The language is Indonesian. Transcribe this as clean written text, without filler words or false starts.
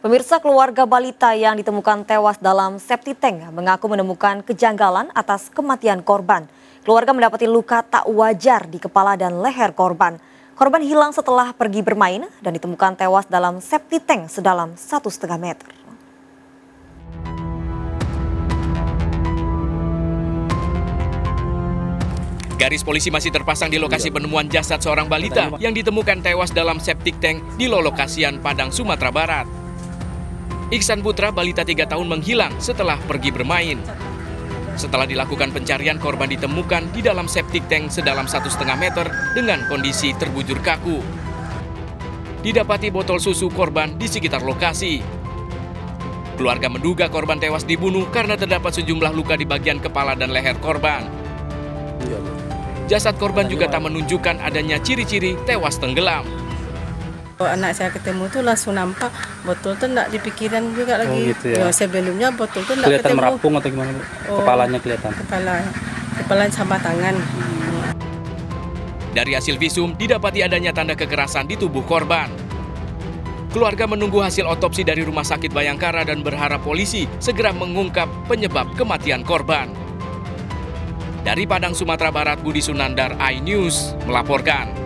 Pemirsa, keluarga balita yang ditemukan tewas dalam septic tank mengaku menemukan kejanggalan atas kematian korban. Keluarga mendapati luka tak wajar di kepala dan leher korban. Korban hilang setelah pergi bermain dan ditemukan tewas dalam septic tank sedalam 1,5 meter. Garis polisi masih terpasang di lokasi penemuan jasad seorang balita yang ditemukan tewas dalam septic tank di Lolokasian, Padang, Sumatera Barat. Iksan Putra, balita 3 tahun menghilang setelah pergi bermain. Setelah dilakukan pencarian, korban ditemukan di dalam septic tank sedalam 1,5 meter dengan kondisi terbujur kaku. Didapati botol susu korban di sekitar lokasi. Keluarga menduga korban tewas dibunuh karena terdapat sejumlah luka di bagian kepala dan leher korban. Jasad korban juga tak menunjukkan adanya ciri-ciri tewas tenggelam. Anak saya ketemu tuh langsung nampak botol tuh enggak dipikiran juga lagi. Oh, gitu ya. Sebelumnya botol tuh enggak kelihatan ketemu. merapung atau gimana? Kepalanya kelihatan. Kepala sama tangan. Dari hasil visum didapati adanya tanda kekerasan di tubuh korban. Keluarga menunggu hasil otopsi dari Rumah Sakit Bayangkara dan berharap polisi segera mengungkap penyebab kematian korban. Dari Padang, Sumatera Barat, Budi Sunandar, iNews melaporkan.